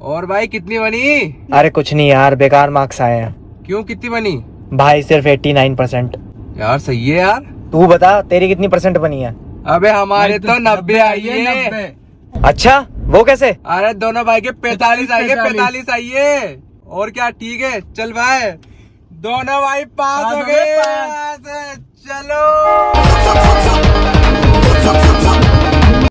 और भाई कितनी बनी? अरे कुछ नहीं यार, बेकार मार्क्स आए हैं। क्यों, कितनी बनी? भाई सिर्फ 89%। यार सही है यार। तू बता तेरी कितनी परसेंट बनी है? अबे हमारे तो 90 आई है। अच्छा, वो कैसे? अरे दोनों भाई के 45 आई है, 45 आई है। और क्या, ठीक है चल भाई, दोनों भाई पास हो गए। चलो।